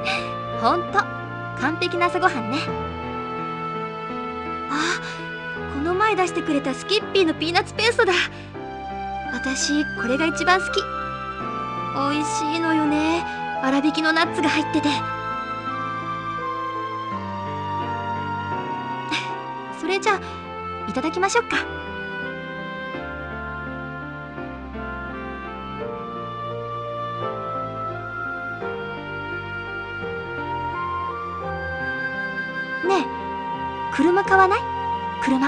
ほんと完璧な朝ごはんね。あ、この前出してくれたスキッピーのピーナッツペーストだ。私これが一番好き。美味しいのよね。粗挽きのナッツが入ってて。それじゃあいただきましょうか。ねえ、車買わない？車。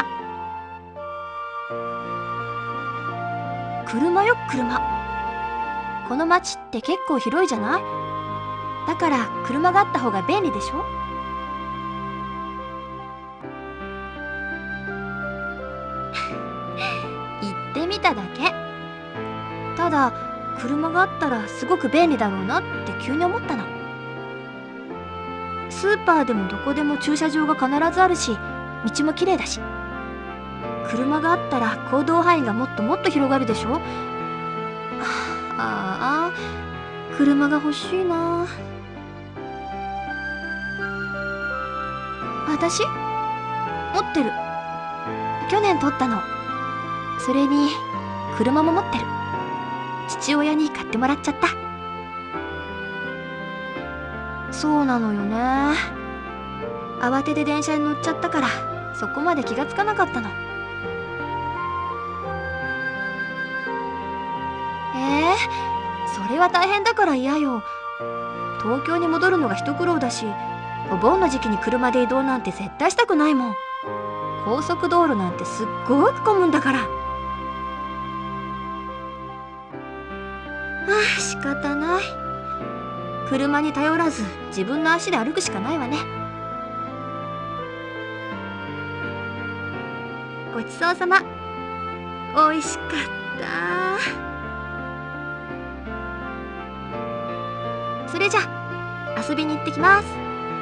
車よ、車。この街って結構広いじゃない？だから車があった方が便利でしょ？言ってみただけ。ただ車があったらすごく便利だろうなって急に思ったの。スーパーでもどこでも駐車場が必ずあるし、道も綺麗だし。車があったら行動範囲がもっともっと広がるでしょ。ああ、車が欲しいな。私持ってる。去年取ったの。それに車も持ってる。父親に買ってもらっちゃった。そうなのよね。慌てて電車に乗っちゃったからそこまで気がつかなかったの。それは大変だから嫌よ。東京に戻るのが一苦労だし、お盆の時期に車で移動なんて絶対したくないもん。高速道路なんてすっごく混むんだから。仕方ない。車に頼らず自分の足で歩くしかないわね。ごちそうさま。おいしかった。それじゃあ遊びに行ってきます。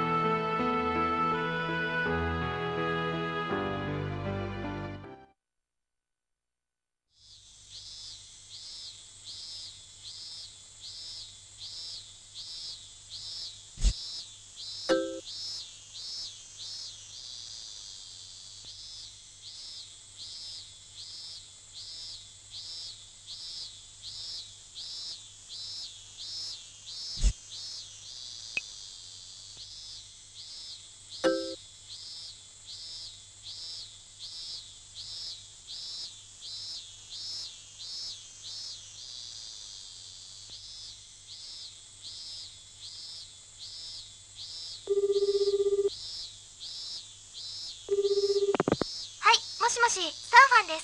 もしもし、サーファンです。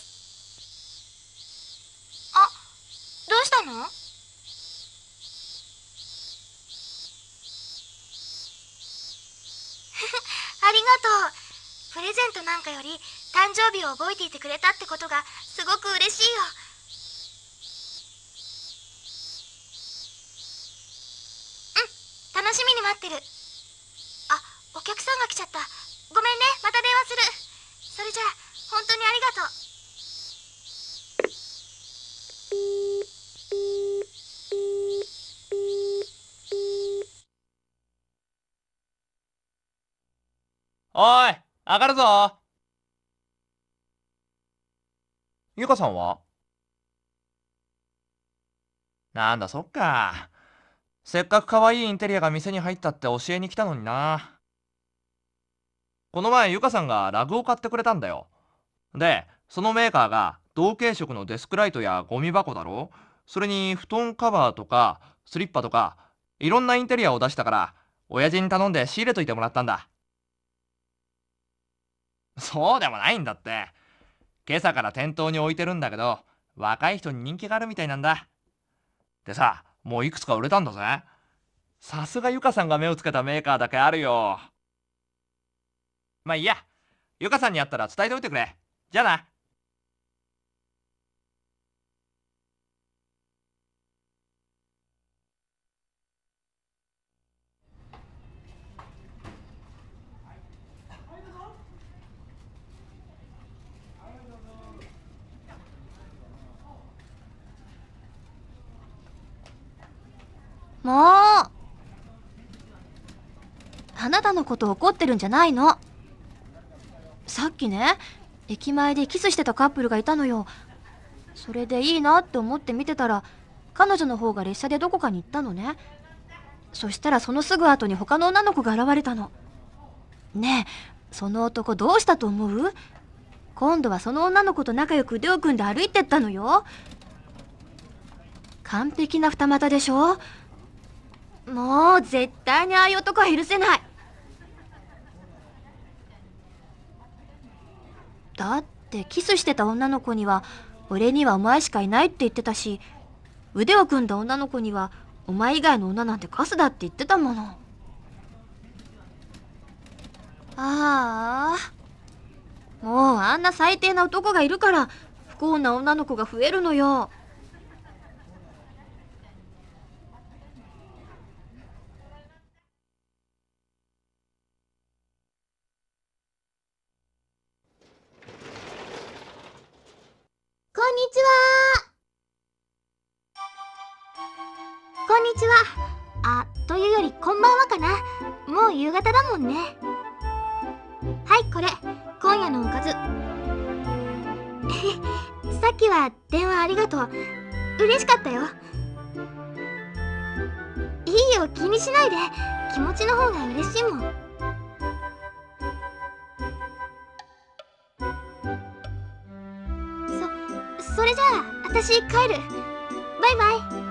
あ、どうしたの？ありがとう。プレゼントなんかより誕生日を覚えていてくれたってことがすごく嬉しいよ。うん、楽しみに待ってる。あ、お客さんが来ちゃった。ごめんね、また電話する。それじゃあ、本当にありがとう。 おーい、上がるぞ。ゆかさんは？なんだ、そっか。せっかく可愛いインテリアが店に入ったって教えに来たのにな。この前ゆかさんがラグを買ってくれたんだよ。で、そのメーカーが同系色のデスクライトやゴミ箱だろ、それに布団カバーとかスリッパとかいろんなインテリアを出したから、親父に頼んで仕入れといてもらったんだ。そうでもないんだって。今朝から店頭に置いてるんだけど、若い人に人気があるみたいなんだ。でさ、もういくつか売れたんだぜ。さすがゆかさんが目をつけたメーカーだけあるよ。まあいいや、ゆかさんに会ったら伝えておいてくれ。じゃあな。 もうあなたのこと怒ってるんじゃないの。さっきね、駅前でキスしてたカップルがいたのよ。それでいいなって思って見てたら、彼女の方が列車でどこかに行ったのね。そしたらそのすぐ後に他の女の子が現れたの。ねえ、その男どうしたと思う？今度はその女の子と仲良く腕を組んで歩いてったのよ。完璧な二股でしょ。もう絶対にああいう男は許せない。だってキスしてた女の子には俺にはお前しかいないって言ってたし、腕を組んだ女の子にはお前以外の女なんてカスだって言ってたもの。ああ、もうあんな最低な男がいるから不幸な女の子が増えるのよ。 こんにちは。こんにちは。というよりこんばんはかな。もう夕方だもんね。はい、これ今夜のおかず。さっきは電話ありがとう。嬉しかったよ。いいよ、気にしないで。気持ちの方が嬉しいもん。それじゃあ私帰る。バイバイ。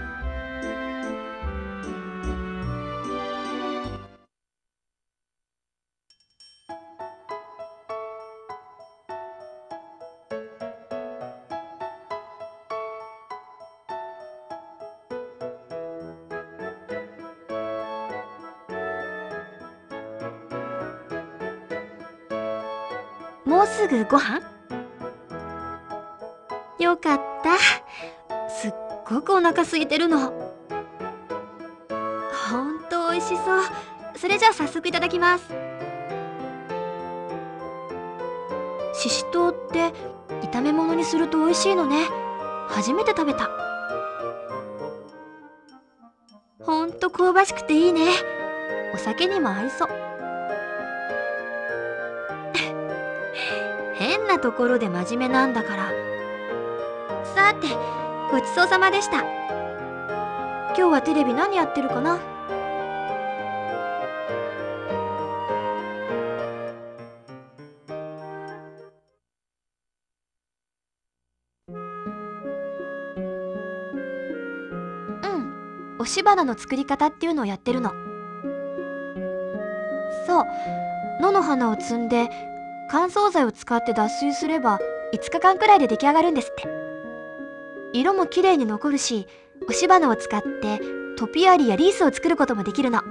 もうすぐご飯？よかった。すっごくお腹空いてるの。ほんと美味しそう。それじゃあ早速いただきます。ししとうって炒め物にすると美味しいのね。初めて食べた。ほんと香ばしくていいね。お酒にも合いそう。変なところで真面目なんだから。さて、ごちそうさまでした。今日はテレビ何やってるかな？押し花の作り方っていうのをやってるの。そう、野の花を摘んで乾燥剤を使って脱水すれば5日間くらいで出来上がるんですって。色も綺麗に残るし、押し花を使ってトピアリやリースを作ることもできるの。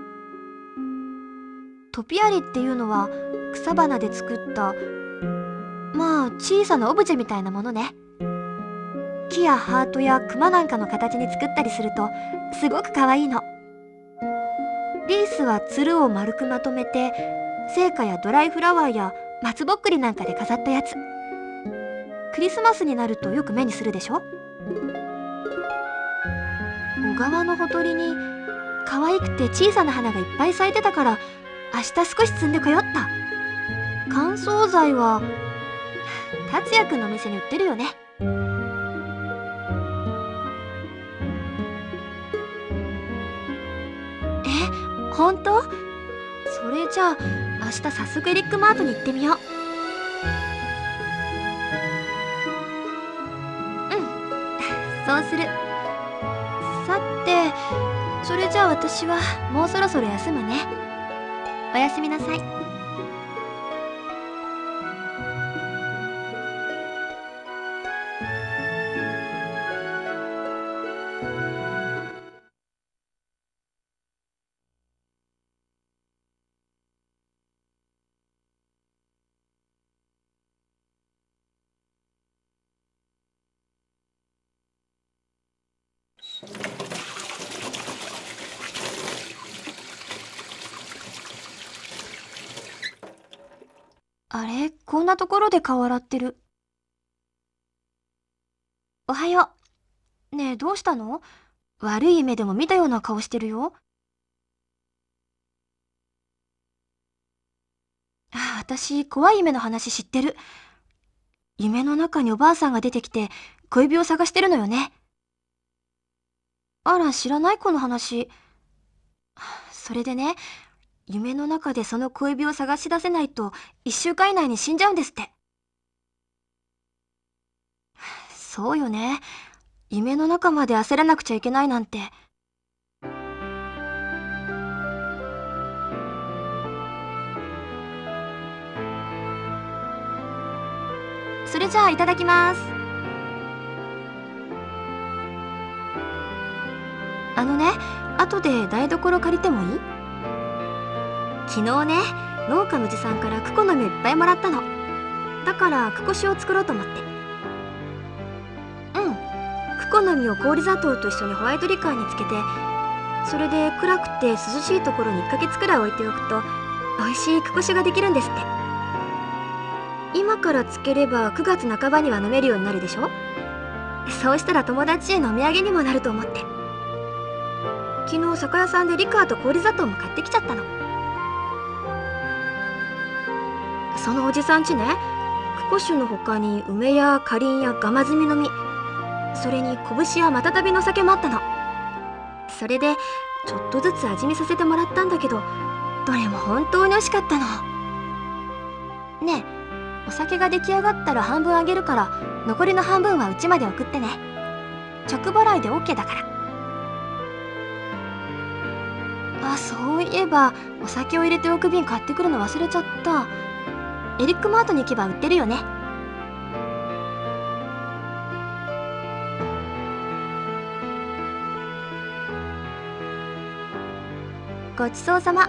トピアリっていうのは草花で作ったまあ小さなオブジェみたいなものね。木やハートやクマなんかの形に作ったりするとすごく可愛いの。リースはつるを丸くまとめて生花やドライフラワーや松ぼっくりなんかで飾ったやつ。クリスマスになるとよく目にするでしょ。小川のほとりに可愛くて小さな花がいっぱい咲いてたから明日少し摘んでこよった。乾燥剤は達也くんのお店に売ってるよね。本当？それじゃあ明日早速エリックマートに行ってみよう。うん、そうする。さて、それじゃあ私はもうそろそろ休むね。おやすみなさい。あれ、こんなところで顔洗ってる。おはよう。ねえ、どうしたの？悪い夢でも見たような顔してるよ。 私、怖い夢の話知ってる。夢の中におばあさんが出てきて、小指を探してるのよね。あら、知らないこの話。それでね、夢の中でその小指を探し出せないと、1週間以内に死んじゃうんですって。そうよね。夢の中まで焦らなくちゃいけないなんて。それじゃあいただきます。後で台所借りてもいい？昨日ね、農家のじさんからクコの実をいっぱいもらったの。だからクコ酒を作ろうと思って。クコの実を氷砂糖と一緒にホワイトリカーにつけて、それで暗くて涼しいところに1ヶ月くらい置いておくと美味しいクコ酒ができるんですって。今からつければ9月半ばには飲めるようになるでしょ。そうしたら友達へのお土産にもなると思って。昨日酒屋さんでリカーと氷砂糖も買ってきちゃったの。そのおじさんちね、クコ酒の他に梅やかりんやガマズミの実、それに拳やマタタビの酒もあったの。それでちょっとずつ味見させてもらったんだけど、どれも本当に美味しかったの。ねえ、お酒が出来上がったら半分あげるから、残りの半分はうちまで送ってね。着払いで OK だから。あ、そういえばお酒を入れておく瓶買ってくるの忘れちゃった。エリックマートに行けば売ってるよね。ごちそうさま。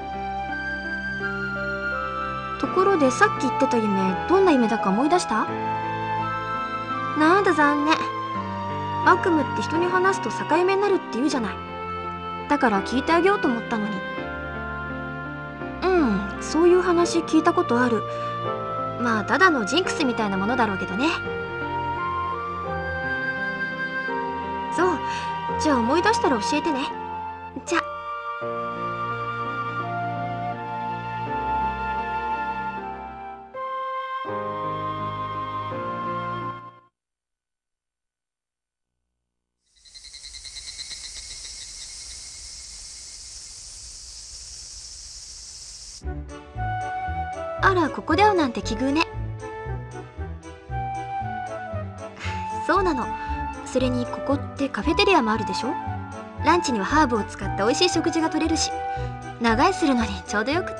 ところでさっき言ってた夢、どんな夢だか思い出した？なんだ残念。悪夢って人に話すと境目になるって言うじゃない。だから聞いてあげようと思ったのに。そういう話聞いたことある。まあただのジンクスみたいなものだろうけどね。そう、じゃあ思い出したら教えてね。じゃあ。あら、ここで会うなんて奇遇ね。そうなの。それにここってカフェテリアもあるでしょ。ランチにはハーブを使った美味しい食事が取れるし、長居するのにちょうどよくって。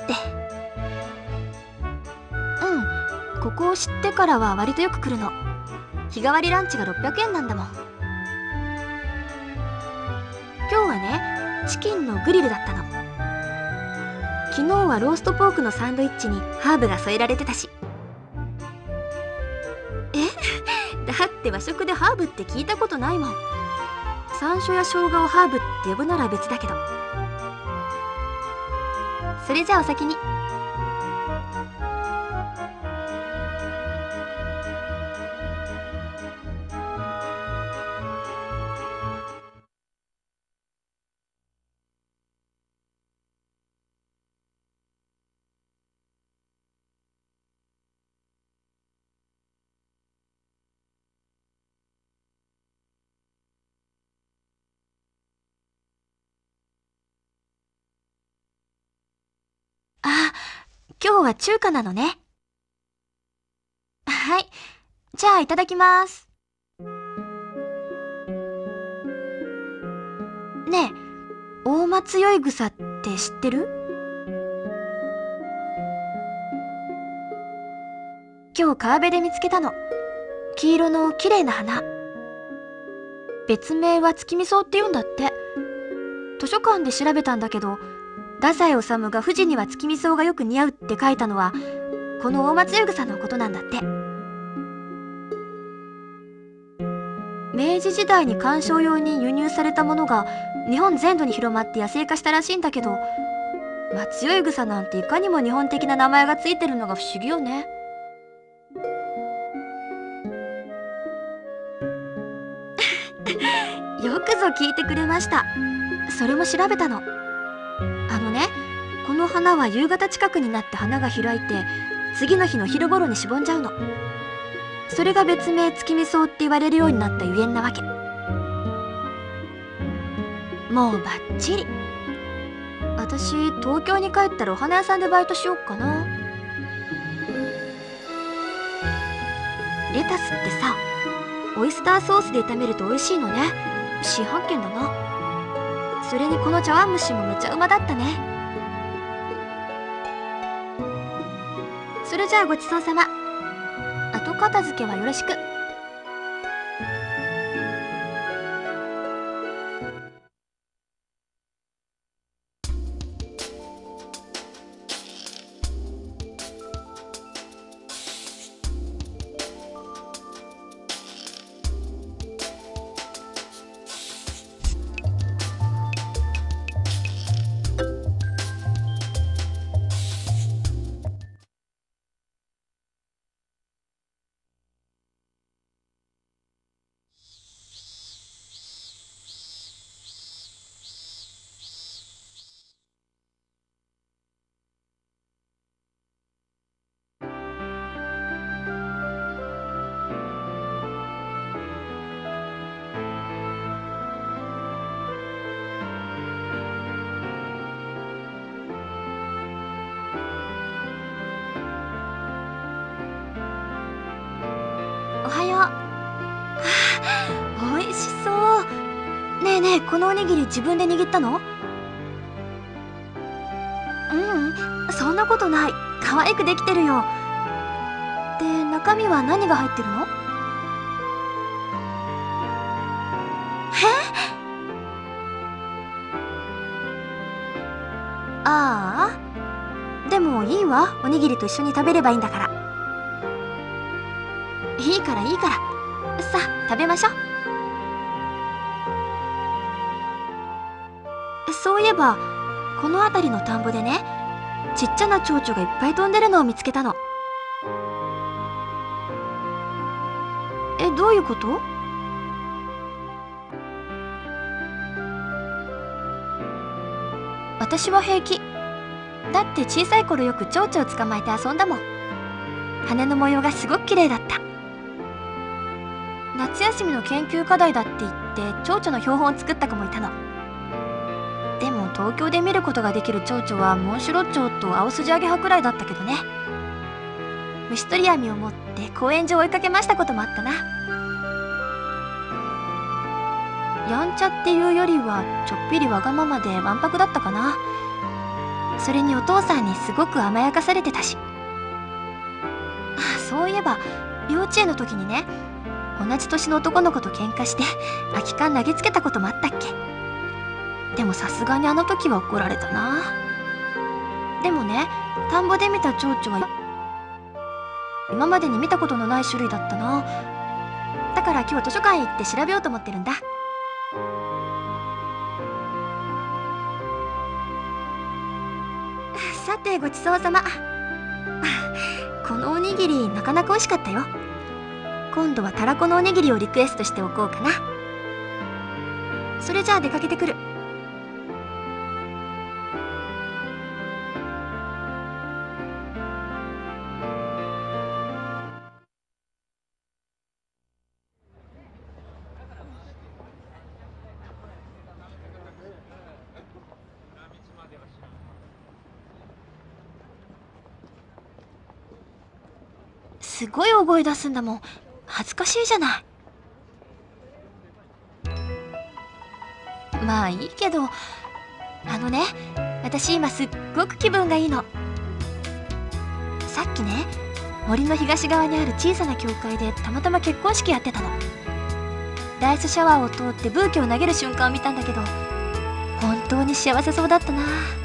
ここを知ってからは割とよく来るの。日替わりランチが600円なんだもん。今日はね、チキンのグリルだったの。昨日はローストポークのサンドイッチにハーブが添えられてたし。だって和食でハーブって聞いたことないもん。山椒や生姜をハーブって呼ぶなら別だけど。それじゃあお先に。あ、今日は中華なのね。はい。じゃあいただきます。ねえ、大松酔い草って知ってる？今日川辺で見つけたの。黄色の綺麗な花。別名は月見草って言うんだって。図書館で調べたんだけど、太宰治が富士には月見草がよく似合うって書いたのはこの大松湯草のことなんだって。明治時代に観賞用に輸入されたものが日本全土に広まって野生化したらしいんだけど、松酔い草なんていかにも日本的な名前がついてるのが不思議よね。よくぞ聞いてくれました。それも調べたの。この花は夕方近くになって花が開いて次の日の昼頃にしぼんじゃうの。それが別名月見草って言われるようになったゆえんなわけ。もうバッチリ。私東京に帰ったらお花屋さんでバイトしよっかな。レタスってさ、オイスターソースで炒めると美味しいのね。新発見だな。それにこの茶碗蒸しもめちゃうまだったね。それじゃあごちそうさま。後片付けはよろしく。おはよう。美味しそう。ねえねえ、このおにぎり自分で握ったの？そんなことない。可愛くできてるよ。で、中身は何が入ってるの？ああ、でもいいわ。おにぎりと一緒に食べればいいんだから。いいからいいから。さあ食べましょう。そういえばこの辺りの田んぼでね、ちっちゃな蝶々がいっぱい飛んでるのを見つけたの。どういうこと？私は平気だって、小さい頃よく蝶々を捕まえて遊んだもん。羽の模様がすごく綺麗だった。夏休みの研究課題だって言って蝶々の標本を作った子もいたの。でも東京で見ることができる蝶々はモンシロチョウとアオスジアゲハくらいだったけどね。虫取り網を持って公園上追いかけましたこともあったな。やんちゃっていうよりはちょっぴりわがままでわんぱくだったかな。それにお父さんにすごく甘やかされてたし。そういえば幼稚園の時にね、同じ年の男の子と喧嘩して空き缶投げつけたこともあったっけ。でもさすがにあの時は怒られたな。でもね、田んぼで見た蝶々は今までに見たことのない種類だったな。だから今日図書館へ行って調べようと思ってるんだ。さてごちそうさま。このおにぎりなかなか美味しかったよ。今度はたらこのおにぎりをリクエストしておこうかな。それじゃあ出かけてくる。すごい大声出すんだもん。恥ずかしいじゃない。まあいいけど、私今すっごく気分がいいの。さっきね、森の東側にある小さな教会でたまたま結婚式やってたの。ライスシャワーを通ってブーケを投げる瞬間を見たんだけど、本当に幸せそうだったな。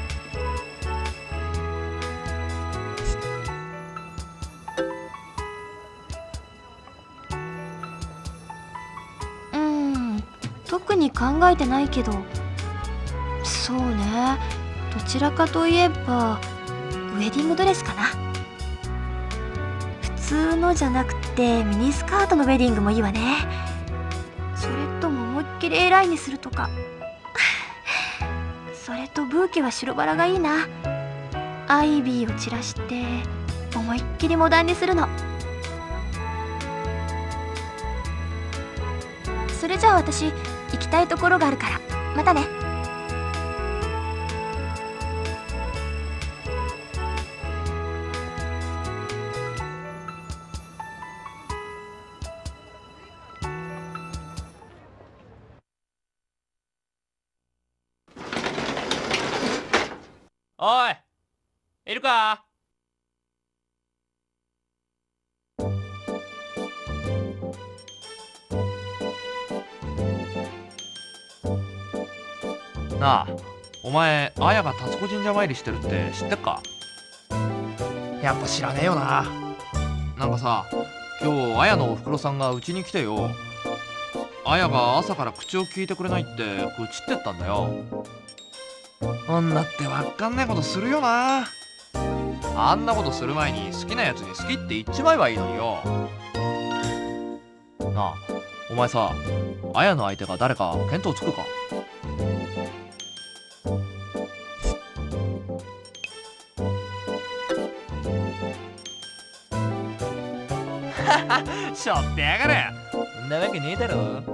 特に考えてないけど、そうね、どちらかといえばウェディングドレスかな。普通のじゃなくてミニスカートのウェディングもいいわね。それとも思いっきり A ラインにするとか。それとブーケは白バラがいいな。アイビーを散らして思いっきりモダンにするの。それじゃあ私行きたいところがあるからまたね。 おい、いるか？なあ、お前、あやが達子神社参りしてるって知ってっか？やっぱ知らねえよな。なんかさ、今日あやのおふくろさんがうちに来てよ、あやが朝から口を聞いてくれないって愚痴ってったんだよ。女ってわかんないことするよな。あんなことする前に好きなやつに好きって言っちまえばいいのによ。なあ、お前さ、あやの相手が誰か見当つくか？しょってやがれ。んなわけねえだろ。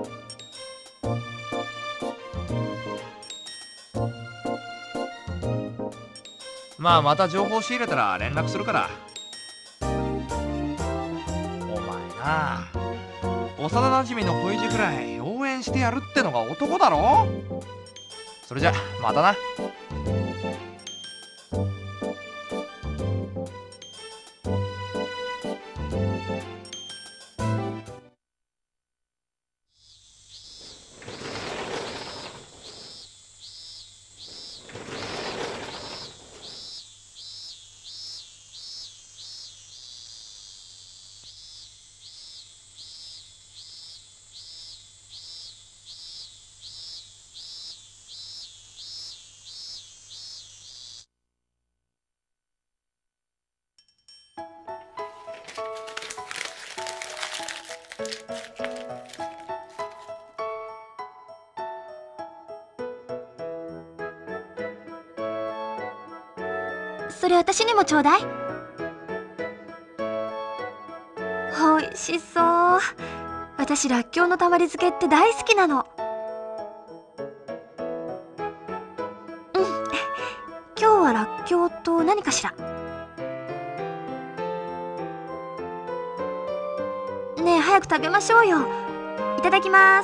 まあまた情報仕入れたら連絡するから。お前な、幼なじみの恋路くらい応援してやるってのが男だろ。それじゃまたな。 それ私にもちょうだい。おいしそう。私らっきょうのたまり漬けって大好きなの。うん、今日はらっきょうと何かしら。ねえ早く食べましょうよ。いただきます。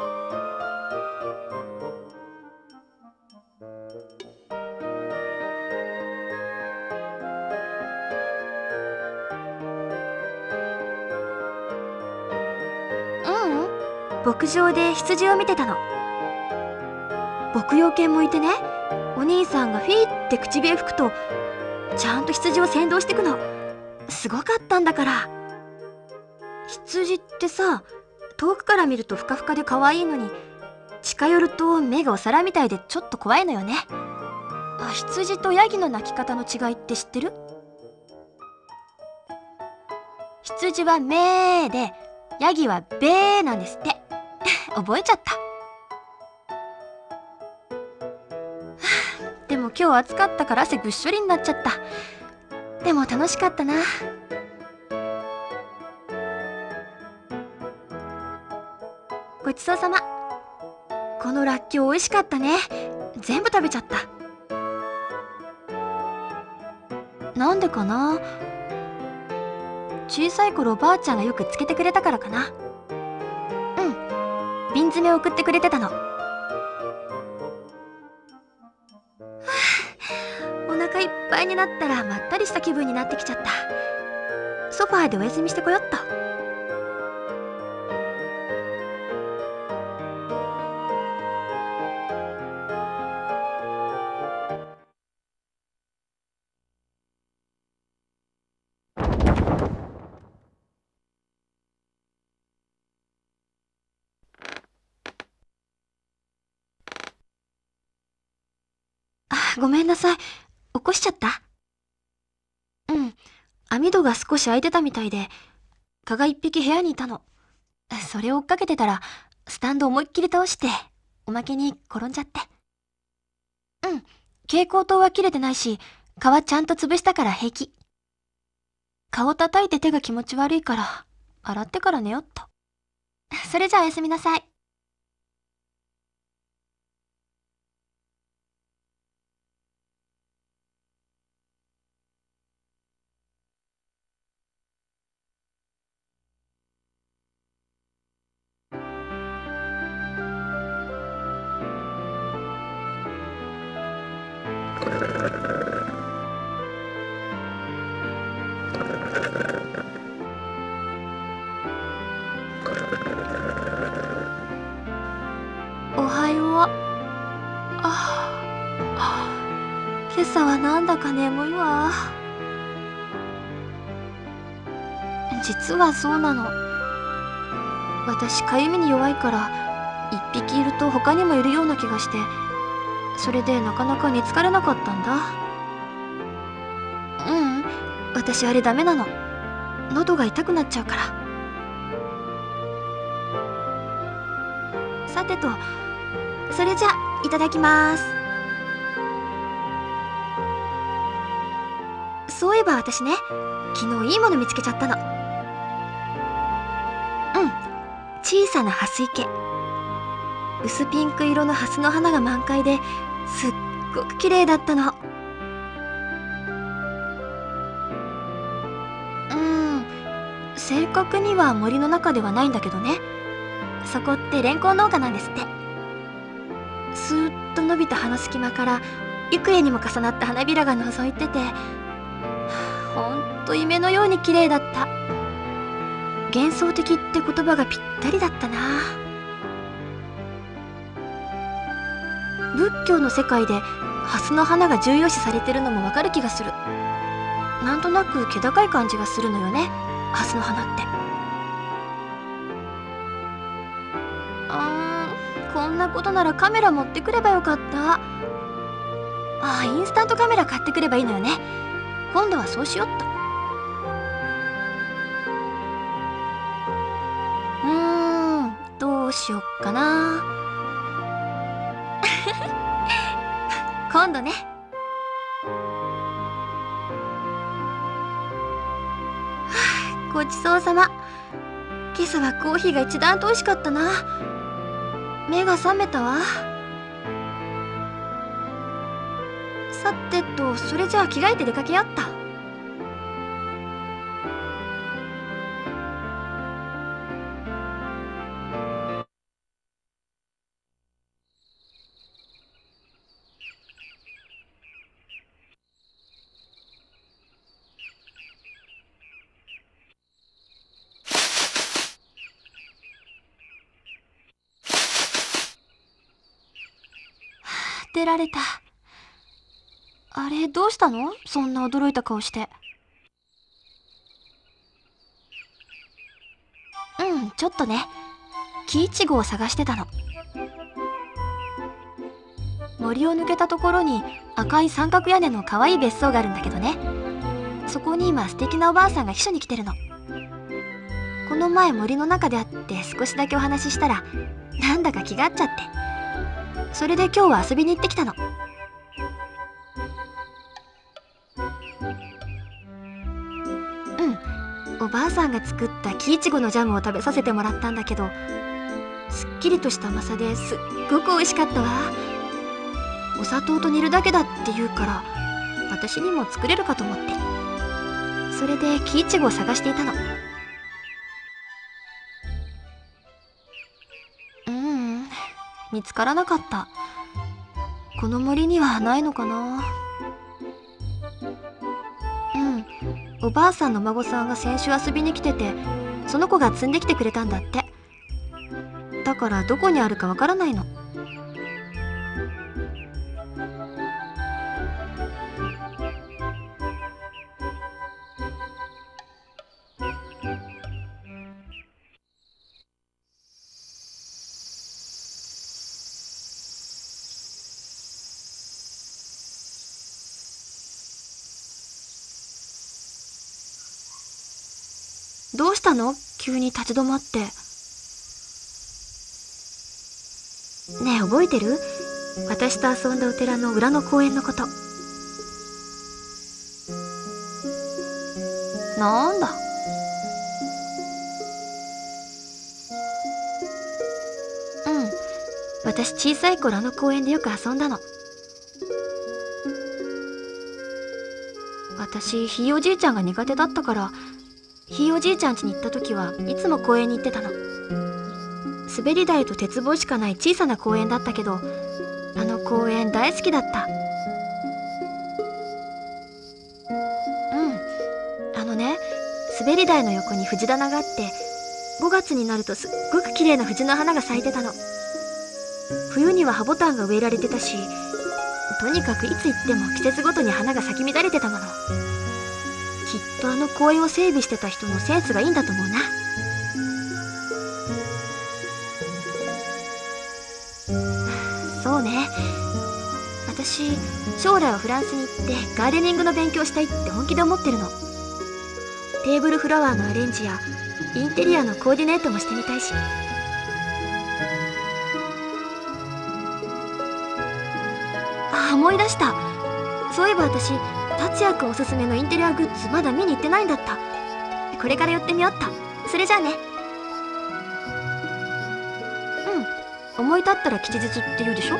牧場で羊を見てたの。牧羊犬もいてね、お兄さんがフィーって口笛吹くとちゃんと羊を先導してくの。すごかったんだから。羊ってさ、遠くから見るとふかふかで可愛いのに、近寄ると目がお皿みたいでちょっと怖いのよね。羊とヤギの鳴き方の違いって知ってる？羊はメーでヤギはベーなんですって。覚えちゃった。でも今日暑かったから汗ぐっしょりになっちゃった。でも楽しかったな。ごちそうさま。このらっきょう美味しかったね。全部食べちゃった。なんでかな。小さい頃ばあちゃんがよくつけてくれたからかな。瓶詰めを送ってくれてたの。お腹いっぱいになったらまったりした気分になってきちゃった。ソファーでお休みしてこよっと。ごめんなさい。起こしちゃった？網戸が少し開いてたみたいで、蚊が一匹部屋にいたの。それを追っかけてたら、スタンド思いっきり倒して、おまけに転んじゃって。蛍光灯は切れてないし、蚊はちゃんと潰したから平気。 顔叩いて手が気持ち悪いから、洗ってから寝よっと。それじゃあおやすみなさい。おはよう。今朝はなんだか眠いわ。実はそうなの。私かゆみに弱いから一匹いると他にもいるような気がして、それでなかなか寝つかれなかったんだ。私あれダメなの。喉が痛くなっちゃうから。さてと、それじゃいただきます。そういえば私ね、昨日いいもの見つけちゃったの。小さなハス池。薄ピンク色のハスの花が満開ですっごく綺麗だったの。正確には森の中ではないんだけどね。そこってレンコン農家なんですって。スーッと伸びた葉の隙間から幾重にも重なった花びらが覗いてて、ほんと夢のように綺麗だった。幻想的って言葉がぴったりだったな。仏教の世界でハスの花が重要視されてるのもわかる気がする。なんとなく気高い感じがするのよね、ハスの花って。こんなことならカメラ持ってくればよかった。インスタントカメラ買ってくればいいのよね。今度はそうしよっと。どうしよっかな。今度ね。ごちそうさま。今朝はコーヒーが一段と美味しかったな。目が覚めたわ。さてと、それじゃあ着替えて出かけよっと。出られた。あれ、どうしたの？そんな驚いた顔して。ちょっとね。木いちごを探してたの。森を抜けたところに赤い三角屋根の可愛い別荘があるんだけどね。そこに今素敵なおばあさんが秘書に来てるの。この前森の中で会って少しだけお話ししたら、なんだか気が合っちゃって。それで今日は遊びに行ってきたの。おばあさんが作った木いちごのジャムを食べさせてもらったんだけど、すっきりとした甘さですっごく美味しかったわ。お砂糖と煮るだけだって言うから、私にも作れるかと思って。それで木いちごを探していたの。見つからなかった。この森にはないのかな。おばあさんの孫さんが先週遊びに来てて、その子が摘んできてくれたんだって。だからどこにあるかわからないの。どうしたの？急に立ち止まって。ねえ、覚えてる？私と遊んだお寺の裏の公園のこと。 なんだ。うん。私小さい頃あの公園でよく遊んだの。私、ひいおじいちゃんが苦手だったから、ひいおじいちゃん家に行った時はいつも公園に行ってたの。滑り台と鉄棒しかない小さな公園だったけど、あの公園大好きだった。あのね、滑り台の横に藤棚があって、5月になるとすっごく綺麗な藤の花が咲いてたの。冬には葉ボタンが植えられてたし、とにかくいつ行っても季節ごとに花が咲き乱れてたもの。きっとあの公園を整備してた人のセンスがいいんだと思うな。そうね。私、将来はフランスに行ってガーデニングの勉強したいって本気で思ってるの。テーブルフラワーのアレンジやインテリアのコーディネートもしてみたいし。あ、思い出した。そういえば私、達也くんおすすめのインテリアグッズまだ見に行ってないんだった。これから寄ってみよっと。それじゃあね。うん、思い立ったら吉日って言うでしょ。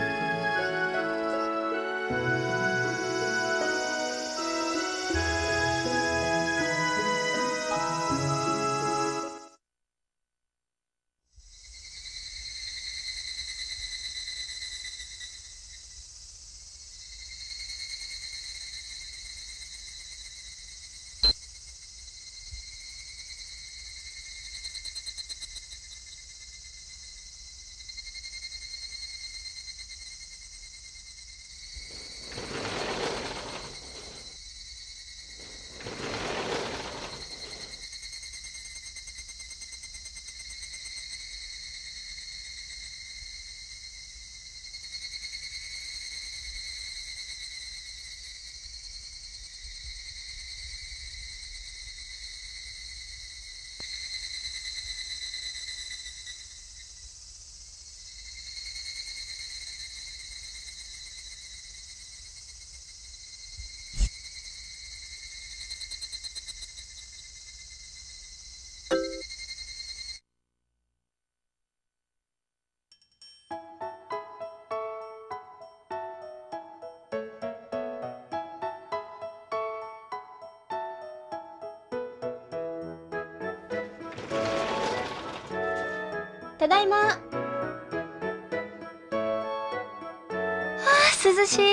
ただいま。涼しい。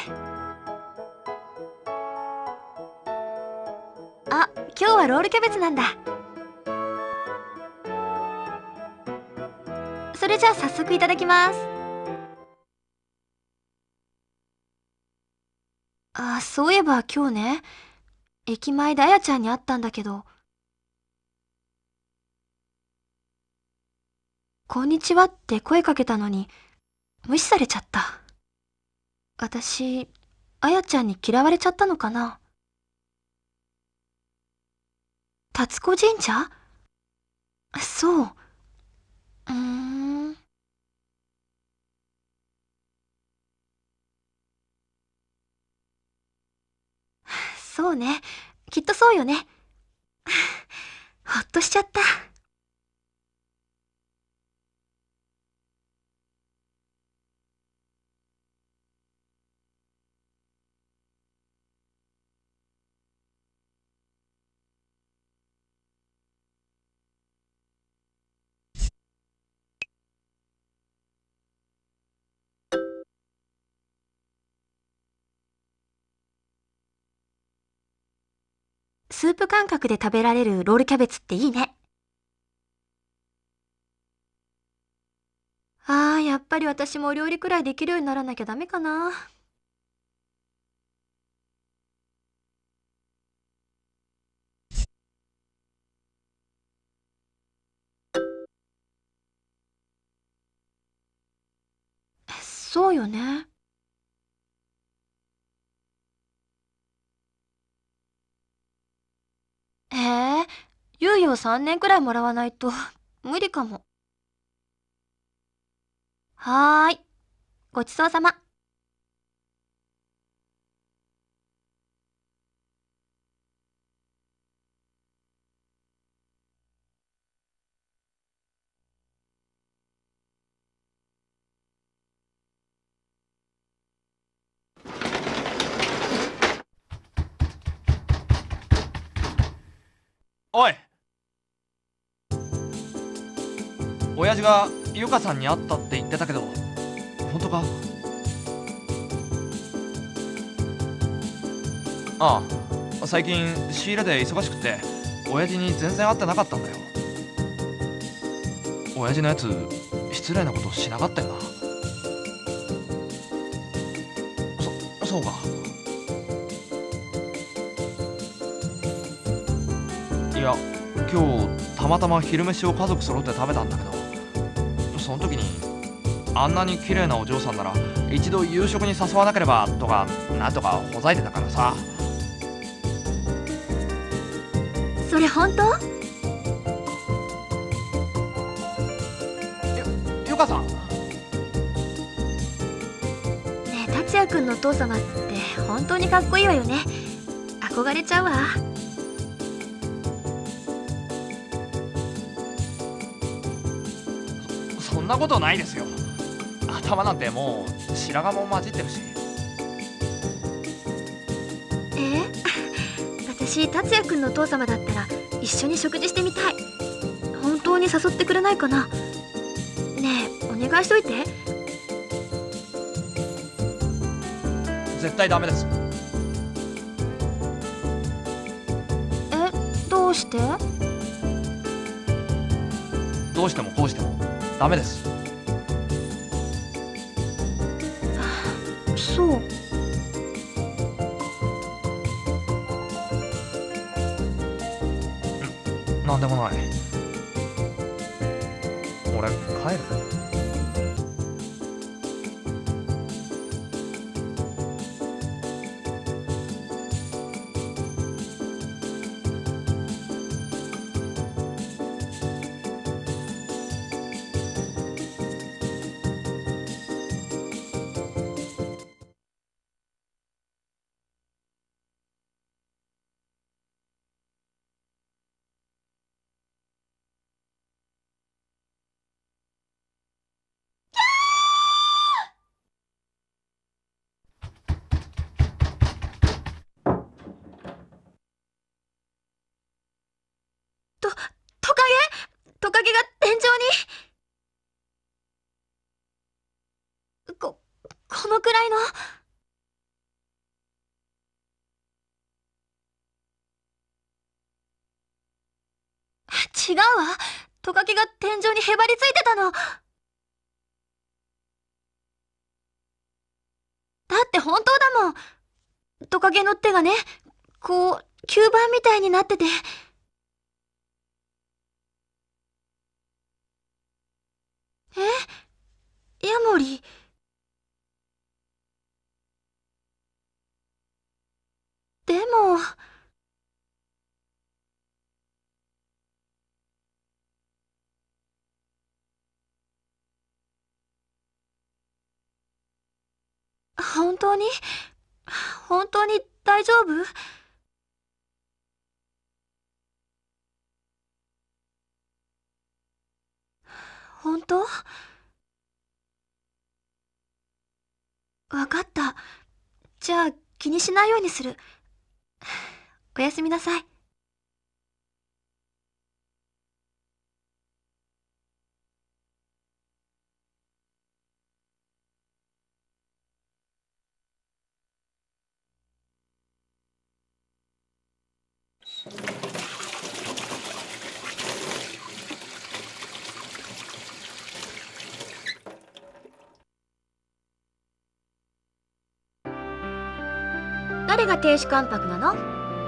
あ、今日はロールキャベツなんだ。それじゃあ早速いただきます。あ、そういえば今日ね、駅前であやちゃんに会ったんだけど、こんにちはって声かけたのに、無視されちゃった。私、あやちゃんに嫌われちゃったのかな。達子神社？そう。そうね。きっとそうよね。ほっとしちゃった。スープ感覚で食べられるロールキャベツっていいね。ああ、やっぱり私もお料理くらいできるようにならなきゃダメかな。そうよね。へえ、猶予3年くらいもらわないと無理かも。はーい。ごちそうさま。 おい、親父がゆかさんに会ったって言ってたけど本当か？ああ、最近仕入れで忙しくて親父に全然会ってなかったんだよ。親父のやつ失礼なことしなかったよな。そうか。いや、今日たまたま昼飯を家族揃って食べたんだけど、その時にあんなに綺麗なお嬢さんなら一度夕食に誘わなければとかなんとかほざいてたからさ。 それ本当？ ゆかさん。 ねえ、達也くんのお父様って本当にかっこいいわよね。憧れちゃうわ。 そんなことないですよ。頭なんてもう白髪も混じってるし。 私、達也くんのお父様だったら一緒に食事してみたい。本当に誘ってくれないかな。ねえ、お願いしといて。 絶対ダメです。 どうして？ どうしてもこうしてもダメです。 そう。 なんでもない。俺帰る。 トカゲが天井に。このくらいの。違うわ。トカゲが天井にへばりついてたの。だって本当だもん。トカゲの手がね、こう吸盤みたいになってて。ヤモリ。でも本当に大丈夫？本当？わかった。じゃあ気にしないようにする。おやすみなさい。誰が亭主関白なの？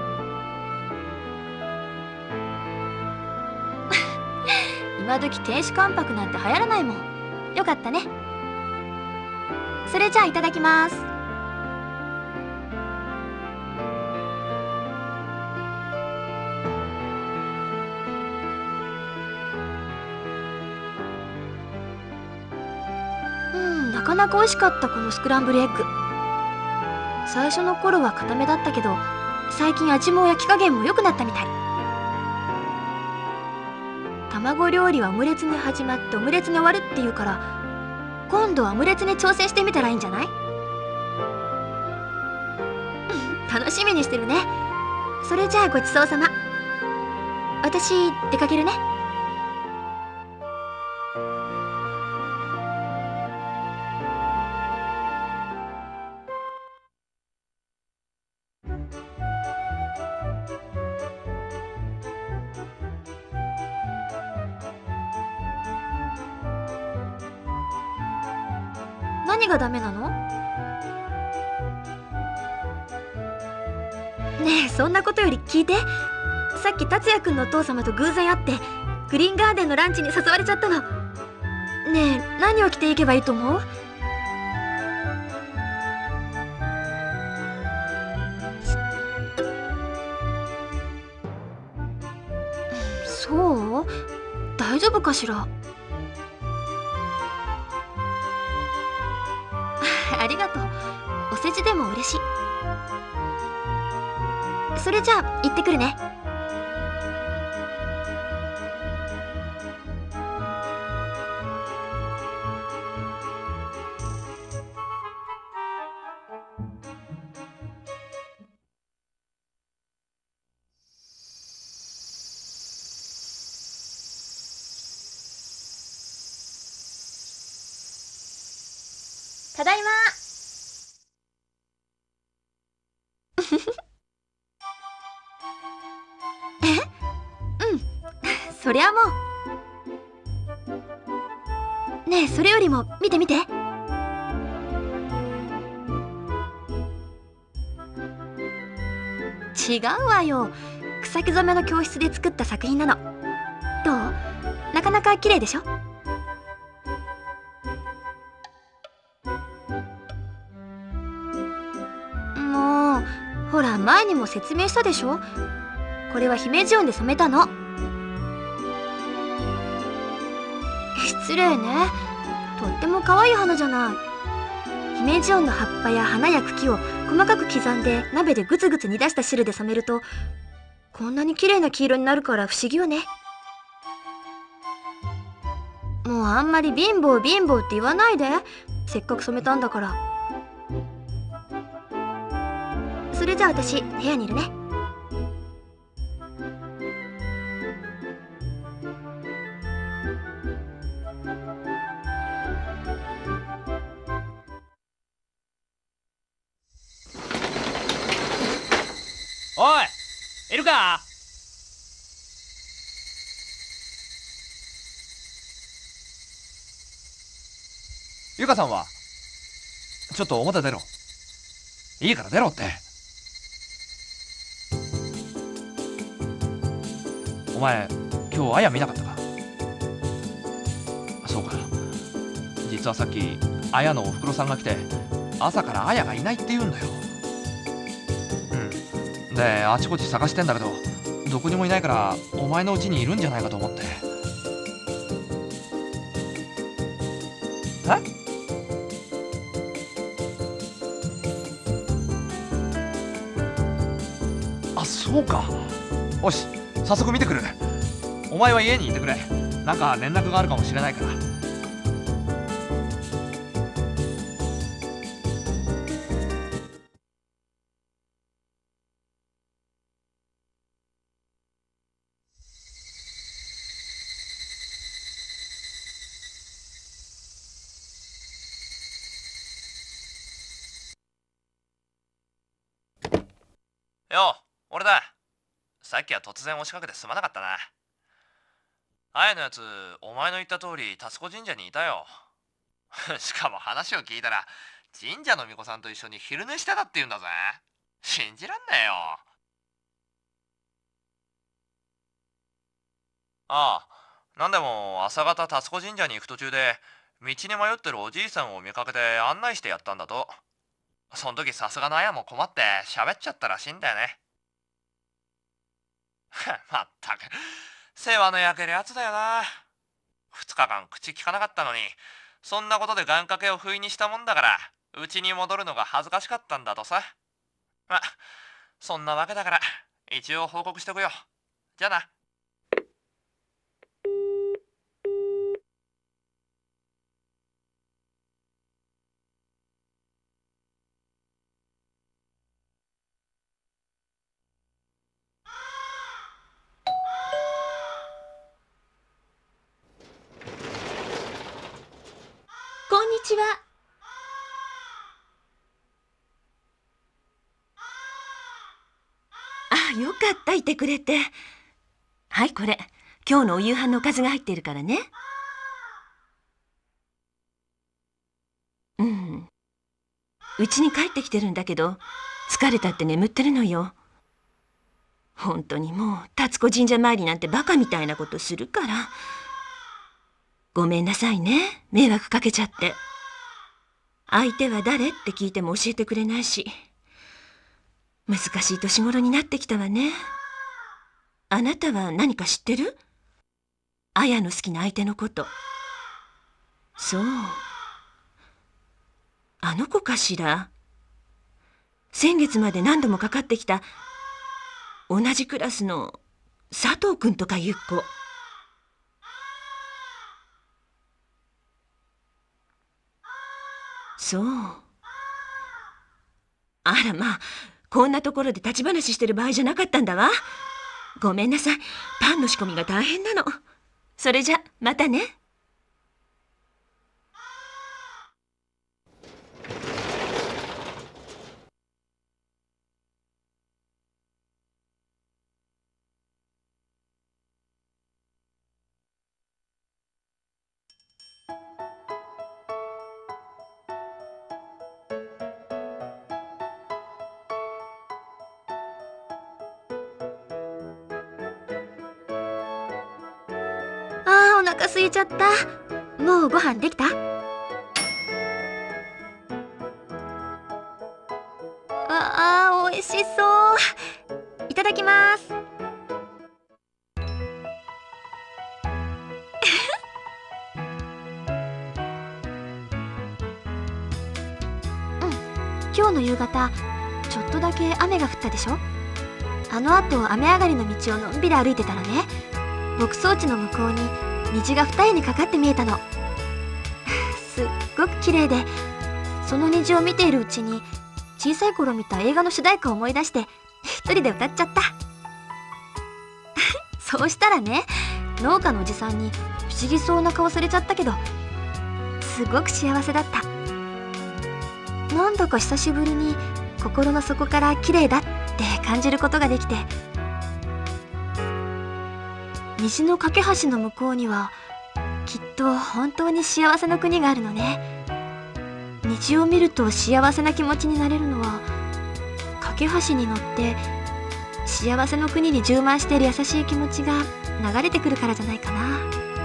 今時亭主関白なんて流行らないもん。よかったね。それじゃあいただきます。なかなか美味しかったこのスクランブルエッグ。最初の頃は固めだったけど、最近味も焼き加減も良くなったみたい。卵料理はオムレツに始まってオムレツに終わるっていうから、今度はオムレツに挑戦してみたらいいんじゃない？楽しみにしてるね。それじゃあごちそうさま。 私出かけるね。何がダメなの？ねえ、そんなことより聞いて。さっき達也くんのお父様と偶然会ってグリーンガーデンのランチに誘われちゃったの。ねえ、何を着ていけばいいと思う？そう？大丈夫かしら？ありがとう。お世辞でも嬉しい。それじゃあ行ってくるね。 ただいま。 そりゃもう。ねえ、それよりも見て見て。違うわよ。草木染めの教室で作った作品なの。どう？なかなか綺麗でしょ？もうほら、前にも説明したでしょ。これは姫路音で染めたの。失礼ね。とっても可愛い花じゃない。姫路音の葉っぱや花や茎を細かく刻んで鍋でグツグツ煮出した汁で染めるとこんなに綺麗な黄色になるから不思議よね。もうあんまり貧乏貧乏って言わないで。せっかく染めたんだから。それじゃあ私部屋にいるね。 おい、いるか？ゆかさんは？ちょっと表出ろ。いいから出ろって。お前今日あや見なかったか？そうか。実はさっきあやのおふくろさんが来て朝からあやがいないって言うんだよ。であちこち探してんだけどどこにもいないからお前の家にいるんじゃないかと思って。え？あ、そうか。よし、早速見てくる。お前は家にいてくれ。なんか連絡があるかもしれないから。よう、俺だ。さっきは突然押しかけてすまなかったな。あやのやつ、お前の言った通り、タスコ神社にいたよ。しかも話を聞いたら、神社の巫女さんと一緒に昼寝してたって言うんだぜ。信じらんねえよ。ああ、なんでも朝方タスコ神社に行く途中で、道に迷ってるおじいさんを見かけて案内してやったんだと。そん時さすがのあやも困って喋っちゃったらしいんだよね。まったく、世話の焼けるやつだよな。2日間口聞かなかったのに、そんなことで願掛けを不意にしたもんだから、家に戻るのが恥ずかしかったんだとさ。ま、そんなわけだから、一応報告してこよう。じゃあな。 こんにちは。あ、よかった、いてくれて。はい、これ、今日のお夕飯のおかずが入っているからね。うちに帰ってきてるんだけど、疲れたって眠ってるのよ。本当にもう、達子神社参りなんてバカみたいなことするから。ごめんなさいね、迷惑かけちゃって。相手は誰って聞いても教えてくれないし。難しい年頃になってきたわね。あなたは何か知ってる？綾の好きな相手のこと。そう。あの子かしら。先月まで何度もかかってきた同じクラスの佐藤くんとかいう子。そう。あらまあ、こんなところで立ち話してる場合じゃなかったんだわ。ごめんなさい。パンの仕込みが大変なの。それじゃ、またね。 お腹空いちゃった。もうご飯できた？おいしそう。いただきます。今日の夕方、ちょっとだけ雨が降ったでしょ。あの後、雨上がりの道をのんびり歩いてたらね、牧草地の向こうに虹が二重にかかって見えたの。すっごく綺麗で、その虹を見ているうちに小さい頃見た映画の主題歌を思い出して一人で歌っちゃった。そうしたらね、農家のおじさんに不思議そうな顔されちゃったけど、すごく幸せだった。なんだか久しぶりに心の底から綺麗だって感じることができて、虹の架け橋の向こうにはきっと本当に幸せの国があるのね。虹を見ると幸せな気持ちになれるのは、架け橋に乗って幸せの国に充満している優しい気持ちが流れてくるからじゃないかな。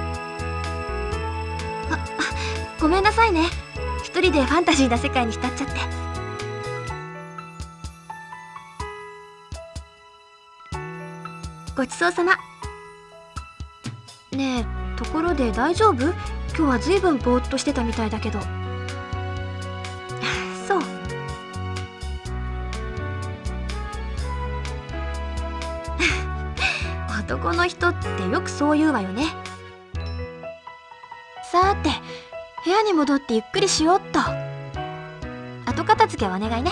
ごめんなさいね、一人でファンタジーな世界に浸っちゃって。ごちそうさま。ねえ、ところで大丈夫？今日はずいぶんぼーっとしてたみたいだけど。そう。男の人ってよくそう言うわよね。さーて、部屋に戻ってゆっくりしようっと。後片付けはお願いね。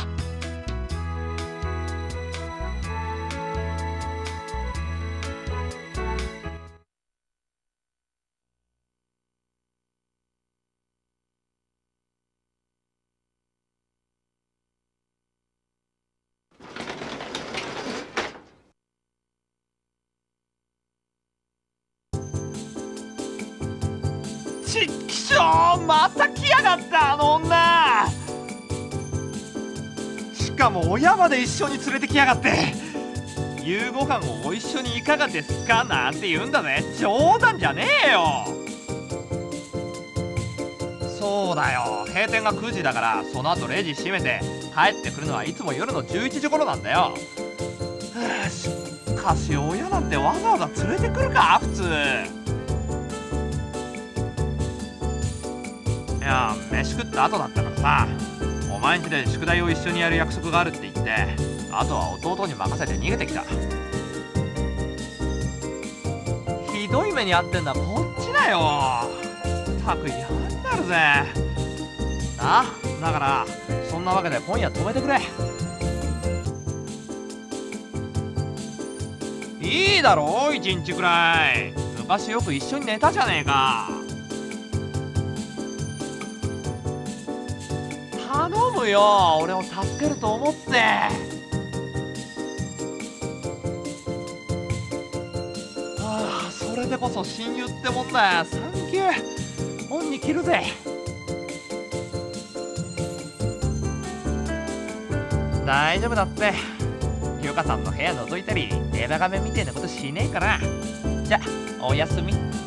ちっきしょう、また来やがったあの女。しかも親まで一緒に連れてきやがって。夕ご飯をご一緒にいかがですかなんて言うんだぜ。冗談じゃねえよ。そうだよ、閉店が9時だから、その後レジ閉めて帰ってくるのはいつも夜の11時頃なんだよ。しかし親なんてわざわざ連れてくるか普通。いや、飯食った後だったからさ、お前んちで宿題を一緒にやる約束があるって言って、あとは弟に任せて逃げてきた。ひどい目に遭ってんだこっちだよ。ったく嫌になるぜ。あ、だからそんなわけで今夜泊めてくれ。いいだろう、一日くらい。昔よく一緒に寝たじゃねえか。 むよ、俺を助けると思って。ああ、それでこそ親友ってもんだ。サンキュー。恩に着るぜ。大丈夫だって。ゆかさんの部屋覗いたりエヴァ画面みてえなことしねえから。じゃおやすみ。